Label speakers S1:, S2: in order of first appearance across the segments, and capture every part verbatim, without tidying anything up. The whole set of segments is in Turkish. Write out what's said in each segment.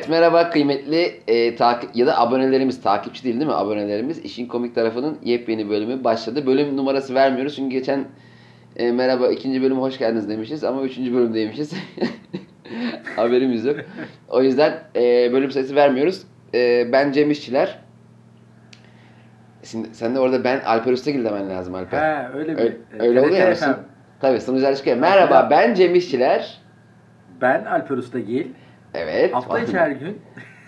S1: Evet, merhaba kıymetli e, takip ya da abonelerimiz, takipçi değil değil mi abonelerimiz? İşin komik tarafının yepyeni bölümü başladı. Bölüm numarası vermiyoruz çünkü geçen e, merhaba ikinci bölüme hoş geldiniz demişiz ama üçüncü bölümdeymişiz. Haberimiz yok. O yüzden e, bölüm sayısı vermiyoruz. E, ben Cem İşçiler. Şimdi sen de orada ben Alper Ustagil demen lazım Alper.
S2: He öyle
S1: Öyle,
S2: mi? E,
S1: öyle oluyor ya.
S2: T R T F M.
S1: Tabii sunucular çıkıyor.
S2: Ha,
S1: Merhaba
S2: selam.
S1: ben Cem İşçiler.
S2: Ben Alper Ustagil.
S1: Evet.
S2: Hafta içi her gün.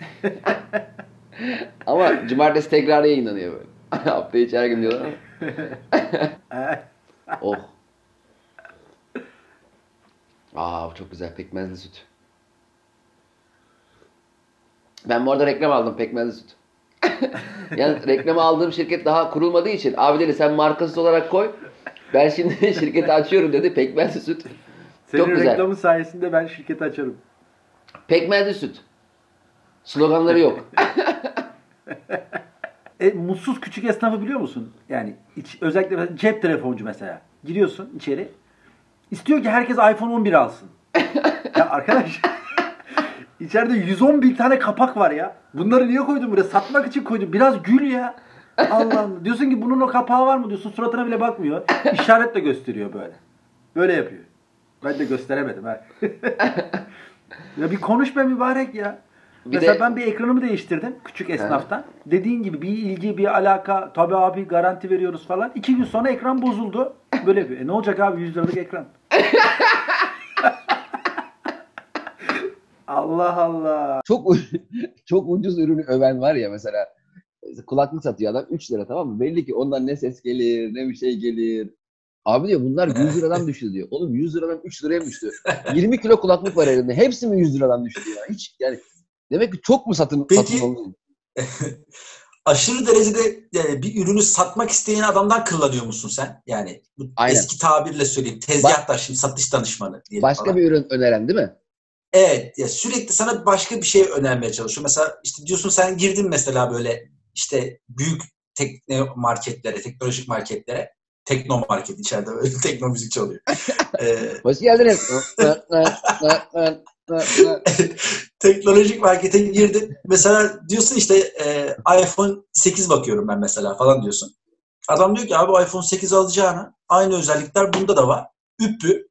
S1: Ama cumartesi tekrar yayınlanıyor böyle. Hafta içi her gün diyorlar ama. Oh. Aa bu çok güzel pekmezli süt. Ben bu arada reklam aldım pekmezli süt. Yani reklamı aldığım şirket daha kurulmadığı için abi dedi sen markasız olarak koy. Ben şimdi şirketi açıyorum dedi pekmezli süt.
S2: Senin
S1: Çok güzel.
S2: reklamın sayesinde ben şirketi açarım.
S1: Pekmezli süt. Sloganları yok.
S2: E, mutsuz küçük esnafı biliyor musun? Yani iç, özellikle mesela cep telefoncu mesela. Giriyorsun içeri. İstiyor ki herkes iPhone on bir alsın. Ya arkadaş içeride yüz on bin tane kapak var ya. Bunları niye koydun buraya? Satmak için koydum. Biraz gül ya. Allah Allah. Diyorsun ki bunun o kapağı var mı diyorsun. Suratına bile bakmıyor. İşaretle gösteriyor böyle. Böyle yapıyor. Ben de gösteremedim ha. Ya bir konuş be mübarek ya.
S1: Bir
S2: Mesela
S1: de-
S2: ben bir ekranımı değiştirdim küçük esnaftan. Dediğin gibi bir ilgi, bir alaka, tabii abi garanti veriyoruz falan. İki gün sonra ekran bozuldu. Böyle bir, e ne olacak abi yüz liralık ekran. Allah Allah.
S1: Çok u- çok ucuz ürünü öven var ya mesela kulaklık satıyor adam üç lira tamam mı? Belli ki ondan ne ses gelir ne bir şey gelir. Abi diyor bunlar yüz liradan düştü diyor. Oğlum yüz liradan üç liraya mı düştü? yirmi kilo kulaklık var elinde. Hepsi mi yüz liradan düştü ya? Hiç yani demek ki çok mu satın
S3: Peki-
S1: satın alınıyor?
S3: Aşırı derecede e, bir ürünü satmak isteyen adamdan kullanıyor musun sen? Yani bu
S1: Aynen.
S3: eski tabirle söyleyeyim. Tezgahtar şimdi satış danışmanı diyelim
S1: Başka
S3: falan.
S1: bir ürün öneren değil mi?
S3: Evet. Ya sürekli sana başka bir şey önermeye çalışıyor. Mesela işte diyorsun sen girdin mesela böyle işte büyük tekno marketlere, teknolojik marketlere. Tekno market içeride böyle tekno müzik çalıyor. Ee,
S1: Hoş geldiniz.
S3: teknolojik markete girdin. Mesela diyorsun işte e, iPhone sekiz bakıyorum ben mesela falan diyorsun. Adam diyor ki abi iPhone sekiz alacağına aynı özellikler bunda da var. Üppü.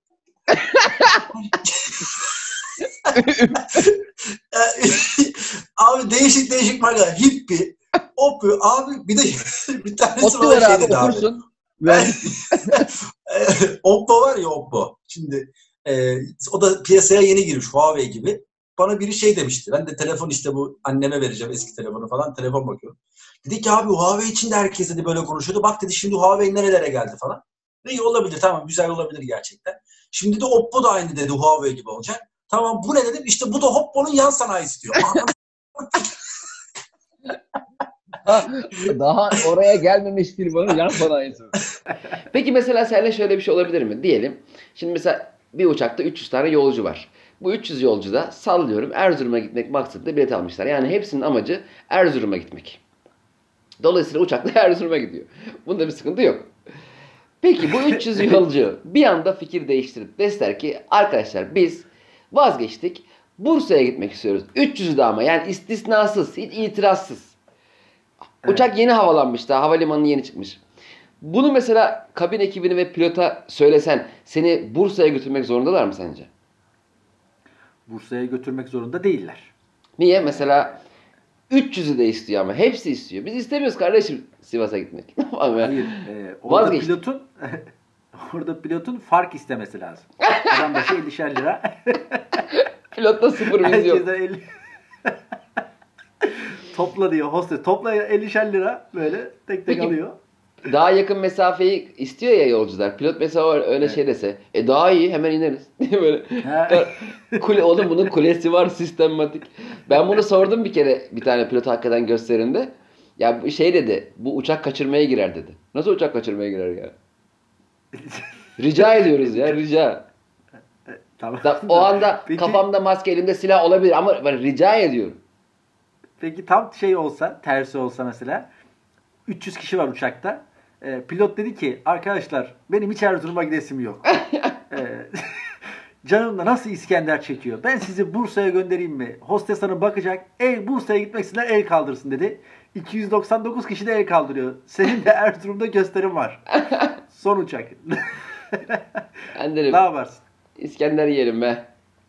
S3: Abi değişik değişik marka. Hippi. Oppo. Abi bir de bir tanesi
S1: Otu
S3: bana
S1: ver
S3: şey
S1: abi
S3: dedi abi.
S1: okursun.
S3: Oppo var ya Oppo. Şimdi e, o da piyasaya yeni girmiş Huawei gibi. Bana biri şey demişti. Ben de telefon işte bu anneme vereceğim eski telefonu falan. Telefon bakıyorum. Dedi ki abi Huawei için de herkes dedi böyle konuşuyordu. Bak dedi şimdi Huawei nerelere geldi falan. İyi olabilir tamam güzel olabilir gerçekten. Şimdi de Oppo da aynı dedi Huawei gibi olacak. Tamam bu ne dedim? İşte bu da Oppo'nun yan sanayisi diyor.
S1: Daha oraya gelmemiş firmanın yan sanayisi. Peki mesela seninle şöyle bir şey olabilir mi? Diyelim. Şimdi mesela bir uçakta üç yüz tane yolcu var. Bu üç yüz yolcu da sallıyorum Erzurum'a gitmek maksadıyla bilet almışlar. Yani hepsinin amacı Erzurum'a gitmek. Dolayısıyla uçakla Erzurum'a gidiyor. Bunda bir sıkıntı yok. Peki bu üç yüz yolcu bir anda fikir değiştirip deseler ki arkadaşlar biz vazgeçtik. Bursa'ya gitmek istiyoruz. üç yüzü de ama yani istisnasız, hiç itirazsız. Uçak yeni havalanmış daha havalimanı yeni çıkmış. Bunu mesela kabin ekibini ve pilota söylesen seni Bursa'ya götürmek zorundalar mı sence?
S2: Bursa'ya götürmek zorunda değiller.
S1: Niye? Mesela üç yüzü de istiyor ama hepsi istiyor. Biz istemiyoruz kardeşim Sivas'a gitmek.
S2: Hayır. E, orada
S1: Vazgeçtik.
S2: pilotun orada pilotun fark istemesi lazım. Adam başı ellişer lira.
S1: Pilotta sıfır vizyon.
S2: Herkese elli topla diyor hostes. Topla ellişer lira böyle tek tek
S1: Peki,
S2: alıyor.
S1: Daha yakın mesafeyi istiyor ya yolcular. Pilot mesela öyle
S2: Evet.
S1: şey dese. E daha iyi hemen ineriz. Böyle.
S2: Ha.
S1: Kule, oğlum bunun kulesi var sistematik. Ben bunu sordum bir kere bir tane pilot hakikaten gösterimde. Ya bu şey dedi. Bu uçak kaçırmaya girer dedi. Nasıl uçak kaçırmaya girer ya? Rica ediyoruz ya rica.
S2: Tamam.
S1: Da, o anda
S2: Peki-
S1: kafamda maske elimde silah olabilir ama ben rica ediyorum.
S2: Peki tam şey olsa, tersi olsa mesela üç yüz kişi var uçakta. Ee, pilot dedi ki arkadaşlar benim hiç Erzurum'a gidesim yok. ee, canım da nasıl İskender çekiyor. Ben sizi Bursa'ya göndereyim mi? Hostes hanım bakacak. El, Bursa'ya gitmek isteyenler el kaldırsın dedi. iki yüz doksan dokuz kişi de el kaldırıyor. Senin de Erzurum'da gösterim var. Son uçak.
S1: Ben derim,
S2: ne yaparsın?
S1: İskender yiyelim be.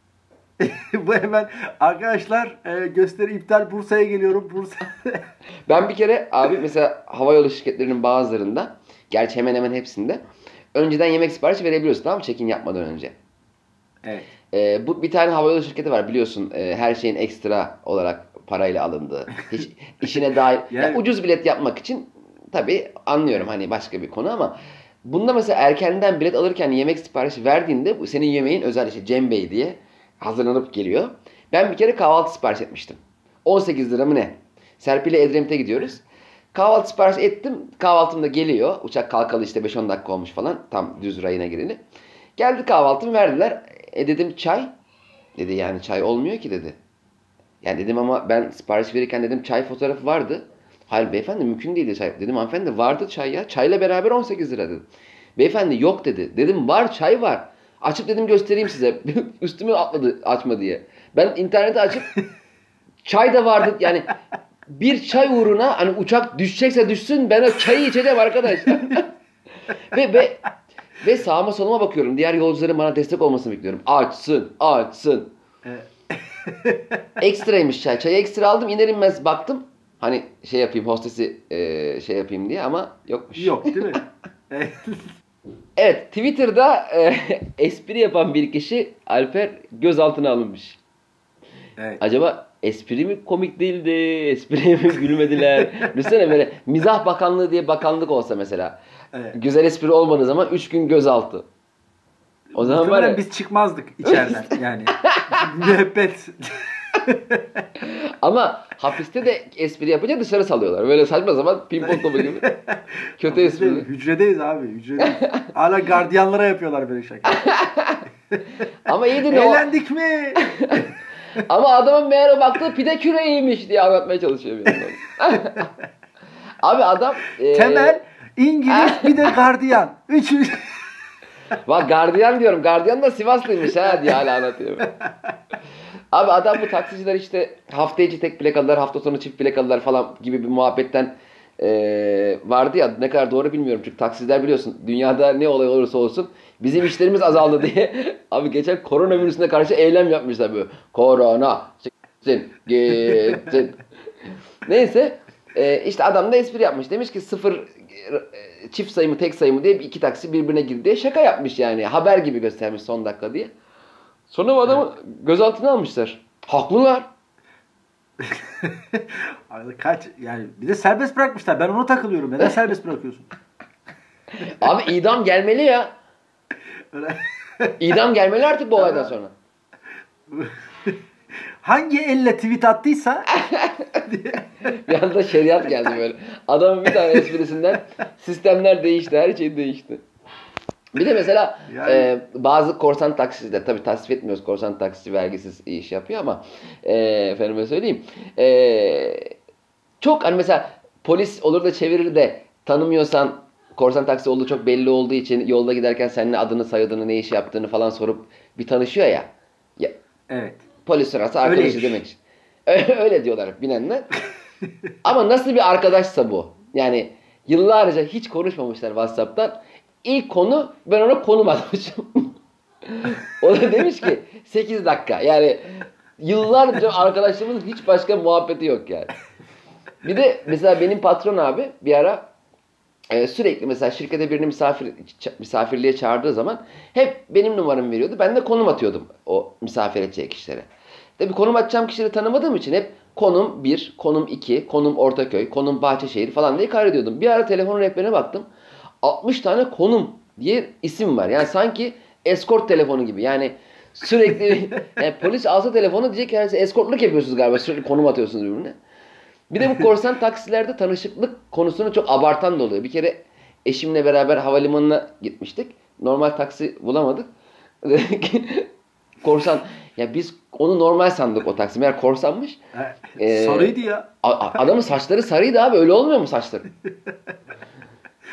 S2: Bu hemen arkadaşlar e, gösteri iptal, Bursa'ya geliyorum. Bursa.
S1: Ben bir kere abi mesela havayolu şirketlerinin bazılarında, gerçi hemen hemen hepsinde önceden yemek siparişi verebiliyorsun, tamam mı? Check-in yapmadan önce.
S2: Evet.
S1: Ee, bu bir tane havayolu şirketi var biliyorsun, e, her şeyin ekstra olarak parayla alındığı. Hiç işine dair
S2: Yani...
S1: ya, ucuz bilet yapmak için tabii anlıyorum, hani başka bir konu, ama bunda mesela erkenden bilet alırken yemek siparişi verdiğinde bu senin yemeğin özel, işte Cem Bey diye hazırlanıp geliyor. Ben bir kere kahvaltı sipariş etmiştim. on sekiz lira mı ne? Serpil'le Edremit'e gidiyoruz. Kahvaltı sipariş ettim. Kahvaltım da geliyor. Uçak kalkalı işte beş on dakika olmuş falan. Tam düz rayına gireli. Geldi kahvaltımı verdiler. E dedim çay. Dedi yani çay olmuyor ki dedi. Yani dedim ama ben sipariş verirken dedim çay fotoğrafı vardı. Hayır beyefendi mümkün değildi çay. Dedim hanımefendi vardı çay ya. Çayla beraber on sekiz lira dedim. Beyefendi yok dedi. Dedim var çay var. Açıp dedim göstereyim size. Üstüme atladı açma diye. Ben interneti açıp çay da vardı yani, bir çay uğruna hani uçak düşecekse düşsün, ben o çayı içeceğim arkadaş. ve, ve ve sağıma soluma bakıyorum. Diğer yolcuların bana destek olmasını bekliyorum. Açsın, açsın. Ekstraymış çay. Çayı ekstra aldım, iner inmez baktım. Hani şey yapayım, hostesi e, şey yapayım diye, ama yokmuş.
S2: Yok değil mi?
S1: Evet, Twitter'da e, espri yapan bir kişi Alper gözaltına alınmış.
S2: Evet.
S1: Acaba espri mi komik değildi, espriye mi gülmediler? Düşünsene böyle mizah bakanlığı diye bakanlık olsa mesela.
S2: Evet.
S1: Güzel espri olmadığı zaman üç gün gözaltı. O zaman var ya...
S2: biz çıkmazdık içeriden yani. Müebbet.
S1: Ama hapiste de espri yapınca dışarı salıyorlar. Böyle saçma zaman pimpon topu gibi. Kötü espri.
S2: Hücredeyiz abi. Hücredeyiz. Hala gardiyanlara yapıyorlar böyle şaka.
S1: Ama iyidir o.
S2: Eğlendik mi?
S1: Ama adamın meğer o baktığı pide küreğiymiş diye anlatmaya çalışıyor. Abi adam... E...
S2: Temel, İngiliz, bir de gardiyan. Üçü...
S1: Bak gardiyan diyorum. Gardiyan da Sivaslıymış ha diye hala anlatıyor. Abi adam bu taksiciler işte hafta içi tek plakalılar, hafta sonu çift plakalılar falan gibi bir muhabbetten e, vardı ya, ne kadar doğru bilmiyorum. Çünkü taksiciler biliyorsun dünyada ne olay olursa olsun bizim işlerimiz azaldı diye. Abi geçen koronavirüsüne karşı eylem yapmışlar böyle. Korona s**sin gitsin. Neyse e, işte adam da espri yapmış. Demiş ki sıfır e, çift sayımı tek sayımı diye iki taksi birbirine girdi diye şaka yapmış yani. Haber gibi göstermiş son dakika diye. Sonra bu adamı evet. gözaltına almışlar. Haklılar.
S2: Kaç yani bir de serbest bırakmışlar. Ben ona takılıyorum. Neden serbest bırakıyorsun?
S1: Abi idam gelmeli ya. İdam gelmeli artık bu olaydan sonra.
S2: Hangi elle tweet attıysa
S1: bir anda şeriat geldi böyle. Adamın bir tane esprisinden sistemler değişti. Her şey değişti. Bir de mesela yani... e, bazı korsan taksiciler, tabii tasvip etmiyoruz, korsan taksici vergisiz iş yapıyor ama e, efendime söyleyeyim. E, çok hani mesela polis olur da çevirir de tanımıyorsan, korsan taksi olduğu çok belli olduğu için yolda giderken seninle adını, soyadını, ne iş yaptığını falan sorup bir tanışıyor ya. ya
S2: evet.
S1: Polis sırası arkadaşı demek için. Öyle diyorlar binenler. Ama nasıl bir arkadaşsa bu. Yani yıllarca hiç konuşmamışlar WhatsApp'tan. İlk konu, ben ona konum atmışım. O da demiş ki sekiz dakika. Yani yıllarca arkadaşlarımızın hiç başka muhabbeti yok yani. Bir de mesela benim patron abi bir ara e, sürekli mesela şirkete birini misafir misafirliğe çağırdığı zaman hep benim numaramı veriyordu. Ben de konum atıyordum o misafir edeceği kişilere. Tabii konum atacağım kişileri tanımadığım için hep konum bir, konum iki, konum Ortaköy, konum Bahçeşehir falan diye kaydediyordum. Bir ara telefonun rehberine baktım. altmış tane konum diye isim var. Yani sanki eskort telefonu gibi. Yani sürekli yani polis alsa telefonu diyecek ki yani eskortluk yapıyorsunuz galiba. Sürekli konum atıyorsunuz birbirine. Bir de bu korsan taksilerde tanışıklık konusunu çok abartan da oluyor. Bir kere eşimle beraber havalimanına gitmiştik. Normal taksi bulamadık. Korsan. Ya biz onu normal sandık o taksi. Meğer korsanmış.
S2: Ee, sarıydı ya.
S1: Adamın saçları sarıydı abi. Öyle olmuyor mu saçları?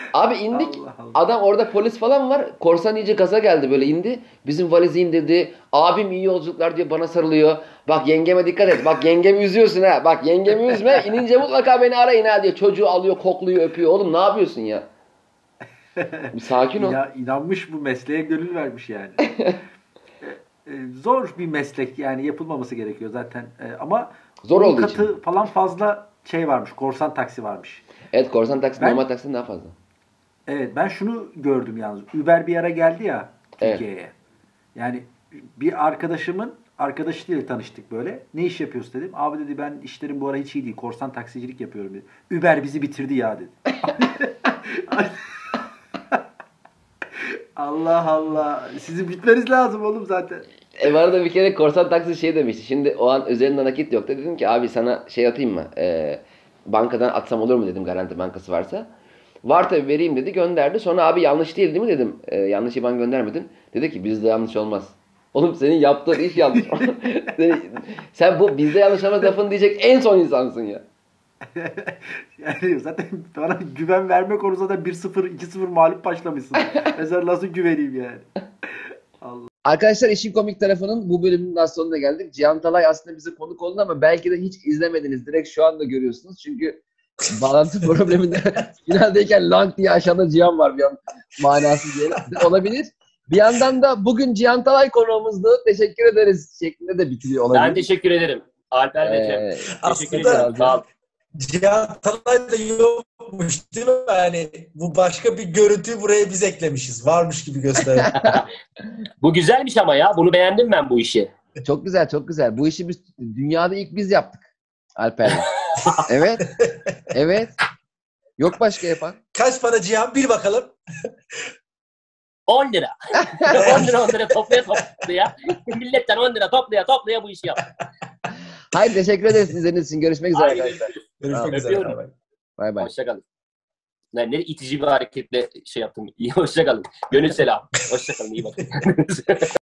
S1: Abi indik.
S2: Allah Allah.
S1: Adam orada polis falan var. Korsan iyice gaza geldi böyle indi. Bizim valizi indirdi. Abim iyi yolculuklar diye bana sarılıyor. Bak yengeme dikkat et. Bak yengemi üzüyorsun ha. Bak yengemi üzme. İnince mutlaka beni arayın ha diye. Çocuğu alıyor, kokluyor, öpüyor. Oğlum ne yapıyorsun ya? Bir sakin ol.
S2: Ya, inanmış bu mesleğe gönül vermiş yani. e, zor bir meslek yani yapılmaması gerekiyor zaten. E, ama
S1: Zor
S2: on
S1: olduğu
S2: katı
S1: için.
S2: falan fazla şey varmış. Korsan taksi varmış.
S1: Evet korsan taksi
S2: Ben-
S1: normal taksiden daha fazla.
S2: Evet ben şunu gördüm yalnız. Uber bir ara geldi ya
S1: Evet.
S2: Türkiye'ye. Yani bir arkadaşımın arkadaşıyla tanıştık böyle. Ne iş yapıyorsun dedim. Abi dedi ben işlerim bu ara hiç iyi değil. Korsan taksicilik yapıyorum dedi. Uber bizi bitirdi ya dedi. Allah Allah. Sizin bitmeniz lazım oğlum zaten.
S1: E bana da bir kere korsan taksi şey demişti. Şimdi o an üzerinde nakit yoktu. Dedim ki abi sana şey atayım mı? Ee, bankadan atsam olur mu dedim Garanti Bankası varsa. Var tabii vereyim dedi gönderdi. Sonra abi yanlış değil değil mi dedim. Ee, yanlış IBAN göndermedin. Dedi ki bizde yanlış olmaz. Oğlum senin yaptığın iş yanlış. Sen- Sen bu bizde yanlış olmaz lafını diyecek en son insansın ya.
S2: Yani zaten bana güven verme konusunda da bir sıfır iki sıfır mağlup başlamışsın. Mesela nasıl güveneyim yani?
S1: Arkadaşlar işin komik tarafının bu bölümün daha sonuna geldik. Cihan Talay aslında bize konuk oldu ama belki de hiç izlemediniz. Direkt şu anda görüyorsunuz. Çünkü bağlantı probleminde finaldeyken lang diye aşağıda Cihan var bir an manası diye olabilir. Bir yandan da bugün Cihan Talay konuğumuzdu. Teşekkür ederiz şeklinde de bitiriyor olabilir.
S4: Ben teşekkür ederim. Alper ve Cem.
S1: Ee,
S4: Teşekkür
S3: Aslında-
S4: ederim. Sağ ol.
S3: Cihan Talay da yokmuş değil mi? Yani bu başka bir görüntüyü buraya biz eklemişiz. Varmış gibi gösteren.
S4: Bu güzelmiş ama ya. Bunu beğendim ben bu işi.
S1: Çok güzel, çok güzel. Bu işi biz dünyada ilk biz yaptık. Alper'le. Evet. Evet. Yok başka yapan.
S3: Kaç para Cihan? Bil bakalım.
S4: on lira. on lira on lira toplaya toplaya. Milletten on lira toplaya toplaya bu işi yap.
S1: Hayır teşekkür ederiz izlediğiniz için. Görüşmek üzere
S4: Haydi
S1: arkadaşlar.
S4: görüşürüz.
S3: Görüşmek üzere.
S4: Öpüyorum.
S3: Bay bay.
S1: Bay bay.
S4: Hoşçakalın. Ne, ne itici bir hareketle şey yaptım. İyi hoşçakalın. Gönül selam. Hoşçakalın. İyi bakın.